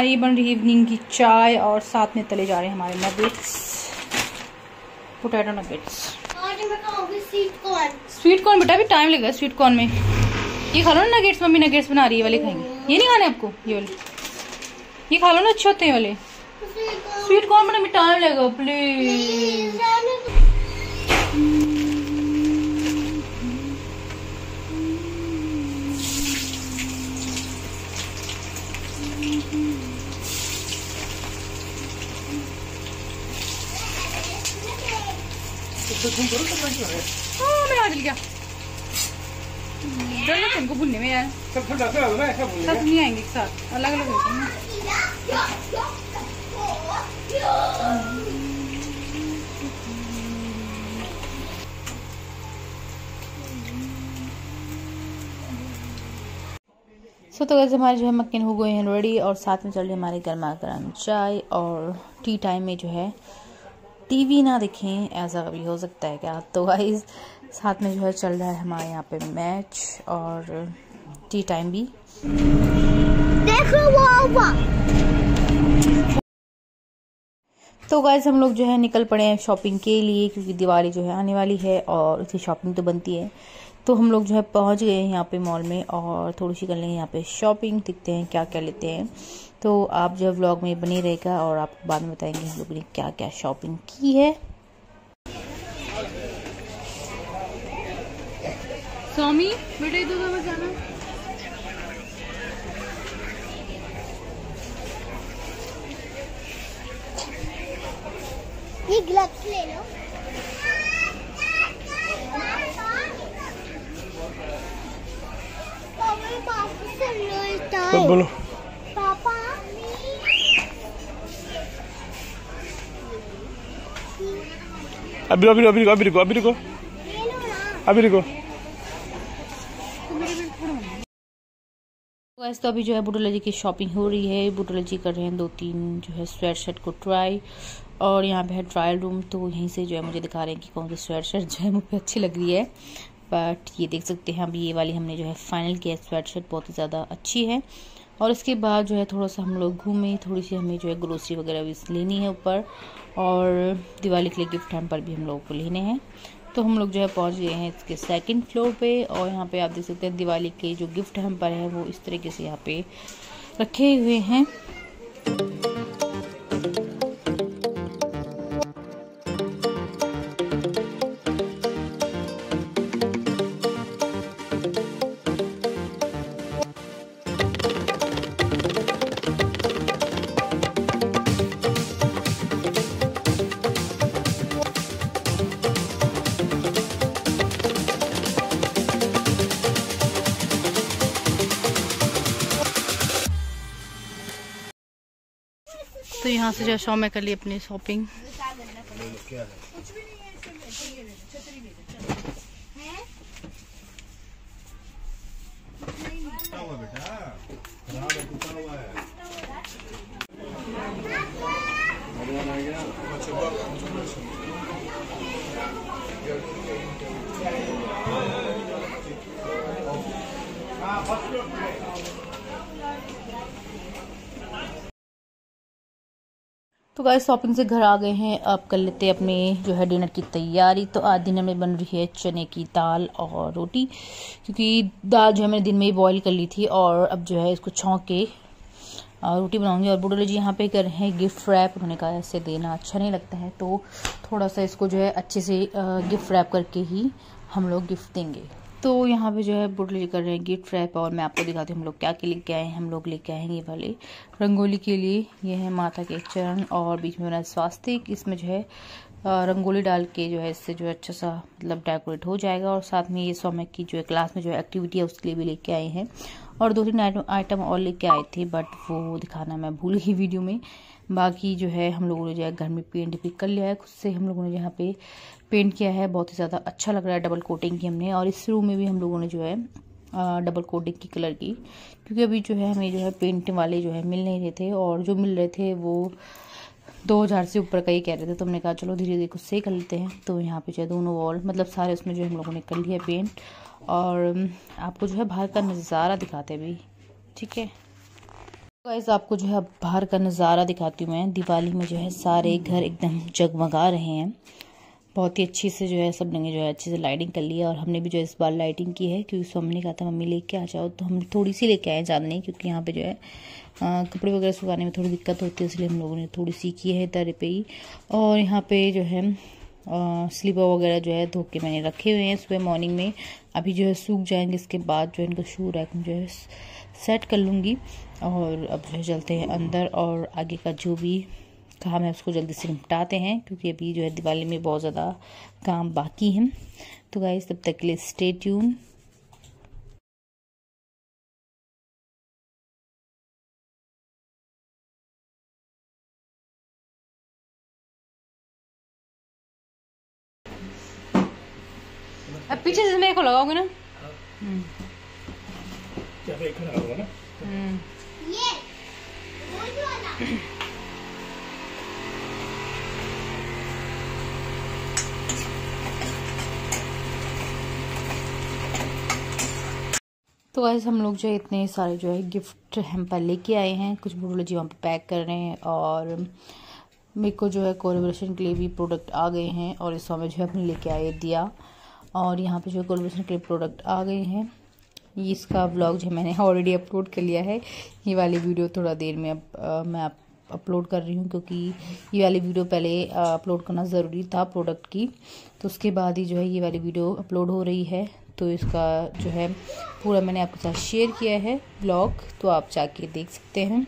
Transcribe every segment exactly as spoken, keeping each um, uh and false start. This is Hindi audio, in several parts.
हमारी बन रही है इवनिंग की चाय और साथ में तले जा रहे हैं हमारे nuggets, potato nuggets. Sweet corn बेटा, अभी टाइम लगेगा स्वीट कॉर्न में। ये खा लो ना नगेट्स, मम्मी नगेट्स बना रही है वाले खाएंगे। ये नहीं खाने आपको, ये वाले ये खा लो ना, अच्छे होते हैं वाले। स्वीट कॉर्न बनाने में टाइम लगेगा प्लीज। मेरा हाथ गया डर लगता है इनको भूलने में यार। सब सब नहीं आएंगे एक साथ, अलग अलग होते हैं। सो तो वैसे हमारे जो है मक्खन हो गए हैं रेडी और साथ में चल रही हमारे गर्मा गर्म चाय। और टी टाइम में जो है टीवी ना देखें ऐसा कभी हो सकता है क्या? तो गाइस साथ में जो है चल रहा है हमारे यहाँ पे मैच और टी टाइम भी। देखो वो तो गाइस हम लोग जो है निकल पड़े हैं शॉपिंग के लिए, क्योंकि दिवाली जो है आने वाली है और उसकी शॉपिंग तो बनती है। तो हम लोग जो है पहुंच गए हैं यहाँ पे मॉल में और थोड़ी सी कर लेंगे यहाँ पे शॉपिंग, दिखते हैं क्या क्या लेते हैं। तो आप जो व्लॉग में बने रहेगा और आपको बाद में बताएंगे हम लोगों ने क्या क्या शॉपिंग की है। स्वामी बेटा इधर उधर जाना। ये ग्लव्स ले लो। तो बोलो पापा अभी अभी अभी अभी रुको अभी रुको अभी रुको। वैसे तो अभी जो है बुटोला जी की शॉपिंग हो रही है। बुटोला जी कर रहे हैं दो तीन जो है स्वेट शर्ट को ट्राई, और यहाँ पे है ट्रायल रूम। तो यहीं से जो है मुझे दिखा रहे हैं कि कौन सी स्वेट शर्ट जो है मुझ पर अच्छी लग रही है। बट ये देख सकते हैं अभी ये वाली हमने जो है फाइनल किया। स्वेट शर्ट बहुत ही ज़्यादा अच्छी है। और इसके बाद जो है थोड़ा सा हम लोग घूमे, थोड़ी सी हमें जो है ग्रोसरी वगैरह भी लेनी है ऊपर, और दिवाली के लिए गिफ्ट हैम्पर पर भी हम लोगों को लेने हैं। तो हम लोग जो है पहुंच गए हैं इसके सेकंड फ्लोर पे, और यहाँ पे आप देख सकते हैं दिवाली के जो गिफ्ट हैम्पर है वो इस तरीके से यहाँ पे रखे हुए हैं। तो यहाँ से जो शॉप में कर ली अपनी शॉपिंग। तो गाइस शॉपिंग से घर आ गए हैं, अब कर लेते हैं अपने जो है डिनर की तैयारी। तो आज डिनर में बन रही है चने की दाल और रोटी, क्योंकि दाल जो है मैंने दिन में ही बॉईल कर ली थी और अब जो है इसको छौंक के रोटी बनाऊंगी। और बुडोले जी यहाँ पे कर रहे हैं गिफ्ट रैप। उन्होंने कहा ऐसे देना अच्छा नहीं लगता है, तो थोड़ा सा इसको जो है अच्छे से गिफ्ट रैप करके ही हम लोग गिफ्ट देंगे। तो यहाँ पे जो है बुडोले जी कर रहे हैं गिफ्ट रैप, और मैं आपको दिखाती हूँ हम लोग क्या क्या लेके आए हैं। हम लोग लेके आए हैं ये वाले रंगोली के लिए, ये है माता के चरण और बीच में बना स्वास्तिक। इसमें जो है रंगोली डाल के जो है इससे जो है अच्छा सा मतलब डेकोरेट हो जाएगा। और साथ में ये स्वामी की जो है क्लास में जो है एक्टिविटी है उसके लिए भी लेके आए हैं। और दो तीन आइटम और लेके आए थे, बट वो दिखाना मैं भूल गई वीडियो में। बाकी जो है हम लोगों ने जो है घर में पेंट भी कर लिया है खुद से। हम लोगों ने यहाँ पे पेंट किया है, बहुत ही ज़्यादा अच्छा लग रहा है। डबल कोटिंग की हमने, और इस रूम में भी हम लोगों ने जो है डबल कोटिंग की कलर की, क्योंकि अभी जो है हमें जो है पेंट वाले जो है मिल नहीं रहे थे, और जो मिल रहे थे वो दो हज़ार से ऊपर का ही कह रहे थे। तो हमने कहा चलो धीरे धीरे खुद से ही कर लेते हैं। तो यहाँ पे जो है दोनों वॉल मतलब सारे उसमें जो हम लोगों ने कर लिया पेंट, और आपको जो है बाहर का नज़ारा दिखाते भी, ठीक है। गाइस आपको जो है बाहर का नज़ारा दिखाती हूँ मैं। दिवाली में जो है सारे घर एकदम जगमगा रहे हैं। बहुत ही अच्छी से जो है सब ने जो है अच्छे से लाइटिंग कर ली है। और हमने भी जो है इस बार लाइटिंग की है क्योंकि मम्मी ने कहा था मम्मी लेके आ जाओ, तो हम थोड़ी सी लेके आए, ज़्यादा नहीं, क्योंकि यहाँ पे जो है आ, कपड़े वगैरह सुखाने में थोड़ी दिक्कत होती है, इसलिए हम लोगों ने थोड़ी सी की है दर पे ही। और यहाँ पे जो है स्लीपर वगैरह जो है धो के मैंने रखे हुए हैं सुबह मॉर्निंग में। अभी जो है सूख जाएंगे, इसके बाद जो है इनको शू रैक में जो है सेट कर लूँगी। और अब जो है चलते हैं अंदर और आगे का जो भी काम है उसको जल्दी से निपटाते हैं, क्योंकि अभी जो है दिवाली में बहुत ज़्यादा काम बाकी है। तो गाइस तब तक के लिए स्टे ट्यून। अब पीछे से मेरे को लगाओगे ना। हम्म ये तो गाइस हम लोग जो है इतने सारे जो है गिफ्ट हम पर लेके आए हैं। कुछ बुढ़े जी वहाँ पे पैक कर रहे हैं और मेरे को जो है कोलैबोरेशन के लिए भी प्रोडक्ट आ गए हैं। और इस समय जो है अपने लेके आए दिया, और यहाँ पे जो कोलैबोरेशन के लिए प्रोडक्ट आ गए हैं। ये इसका व्लॉग जो है मैंने ऑलरेडी अपलोड कर लिया है। ये वाली वीडियो थोड़ा देर में अब आ, मैं आप अपलोड कर रही हूँ, क्योंकि ये वाली वीडियो पहले अपलोड करना ज़रूरी था प्रोडक्ट की, तो उसके बाद ही जो है ये वाली वीडियो अपलोड हो रही है। तो इसका जो है पूरा मैंने आपके साथ शेयर किया है व्लॉग, तो आप जाके देख सकते हैं।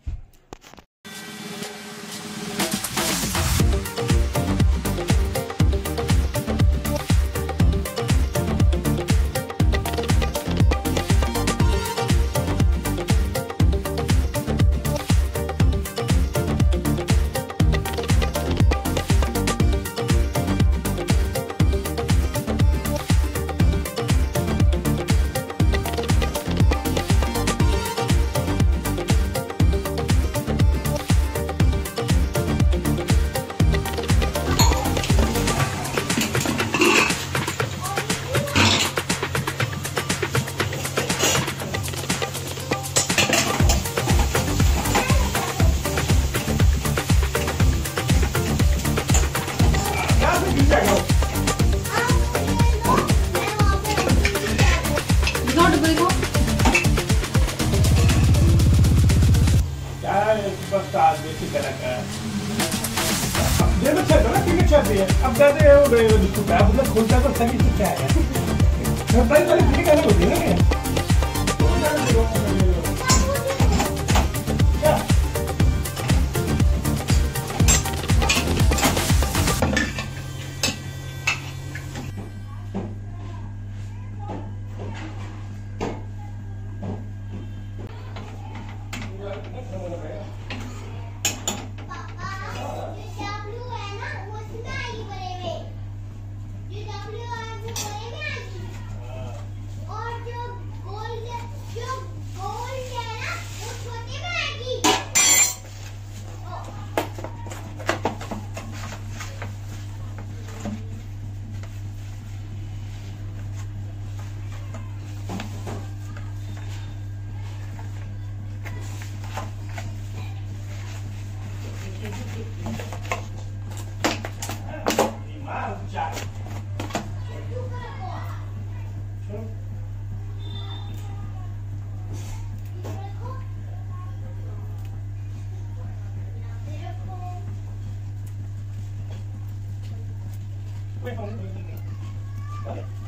अब कहते हैं वो खोलता तो सभी से क्या है होती है ना। Wait, hold on.